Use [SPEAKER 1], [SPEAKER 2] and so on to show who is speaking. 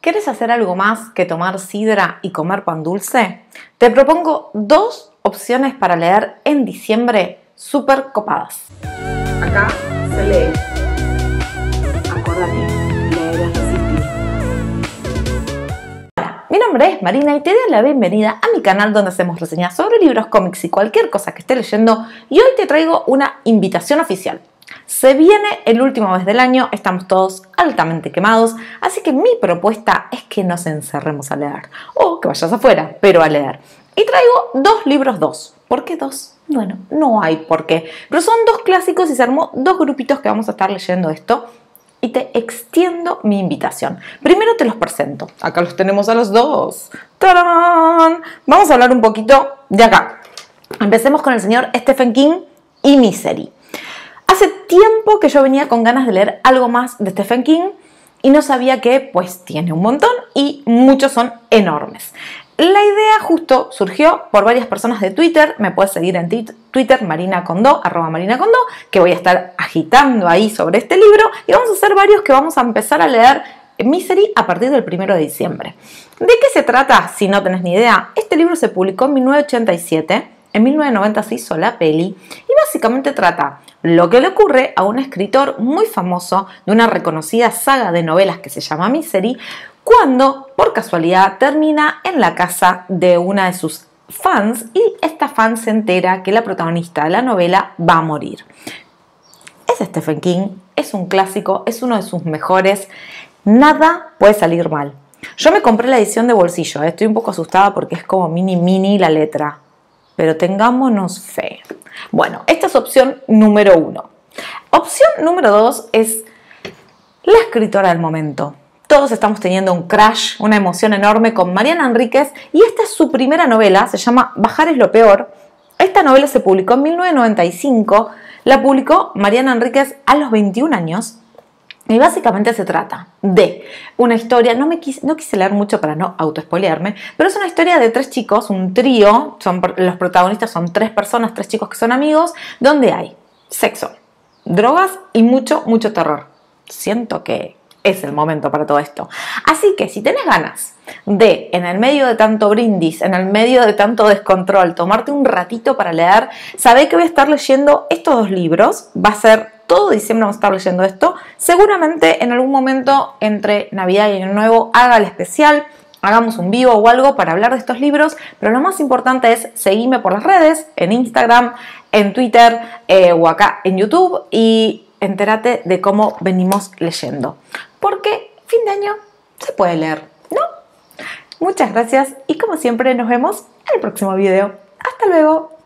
[SPEAKER 1] ¿Quieres hacer algo más que tomar sidra y comer pan dulce? Te propongo dos opciones para leer en diciembre súper copadas.
[SPEAKER 2] Acá se lee. Acordate, leer es resistir.
[SPEAKER 1] Hola, mi nombre es Marina y te doy la bienvenida a mi canal donde hacemos reseñas sobre libros, cómics y cualquier cosa que esté leyendo. Y hoy te traigo una invitación oficial. Se viene el último mes del año, estamos todos altamente quemados, así que mi propuesta es que nos encerremos a leer, o que vayas afuera, pero a leer. Y traigo dos libros. ¿Por qué dos? Bueno, no hay por qué, pero son dos clásicos y se armó dos grupitos que vamos a estar leyendo esto. Y te extiendo mi invitación. Primero te los presento. Acá los tenemos a los dos. ¡Tarán! Vamos a hablar un poquito de acá. Empecemos con el señor Stephen King y Misery. Hace tiempo que yo venía con ganas de leer algo más de Stephen King y no sabía que pues tiene un montón y muchos son enormes. La idea justo surgió por varias personas de Twitter. Me puedes seguir en Twitter, @marinacondo, que voy a estar agitando ahí sobre este libro. Y vamos a hacer varios que vamos a empezar a leer Misery a partir del 1 de diciembre. ¿De qué se trata? Si no tenés ni idea, este libro se publicó en 1987. En 1990 se hizo la peli y básicamente trata lo que le ocurre a un escritor muy famoso de una reconocida saga de novelas que se llama Misery, cuando por casualidad termina en la casa de una de sus fans y esta fan se entera que la protagonista de la novela va a morir. Es Stephen King, es un clásico, es uno de sus mejores, nada puede salir mal. Yo me compré la edición de bolsillo, estoy un poco asustada porque es como mini la letra, pero tengámonos fe. Bueno, esta es opción número 1. Opción número 2 es la escritora del momento. Todos estamos teniendo un crush, una emoción enorme con Mariana Enríquez y esta es su primera novela, se llama Bajar es lo peor. Esta novela se publicó en 1995, la publicó Mariana Enríquez a los 21 años y básicamente se trata de una historia, no quise leer mucho para no autoespoilearme, pero es una historia de 3 chicos, un trío, los protagonistas son 3 personas, 3 chicos que son amigos, donde hay sexo, drogas y mucho terror. Siento que es el momento para todo esto. Así que si tenés ganas de, en el medio de tanto brindis, en el medio de tanto descontrol, tomarte un ratito para leer, sabé que voy a estar leyendo estos dos libros. Va a ser todo diciembre, vamos a estar leyendo esto. Seguramente en algún momento entre Navidad y Año Nuevo haga el especial, hagamos un vivo o algo para hablar de estos libros, pero lo más importante es seguirme por las redes, en Instagram, en Twitter o acá en YouTube y entérate de cómo venimos leyendo. Porque fin de año se puede leer, ¿no? Muchas gracias y como siempre nos vemos en el próximo video. Hasta luego.